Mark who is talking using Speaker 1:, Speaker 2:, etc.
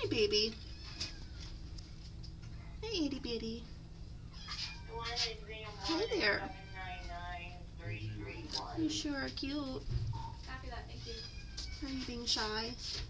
Speaker 1: baby. Hey, itty bitty. Hey there. You sure are cute.
Speaker 2: Copy that, thank you.
Speaker 1: Are you being shy?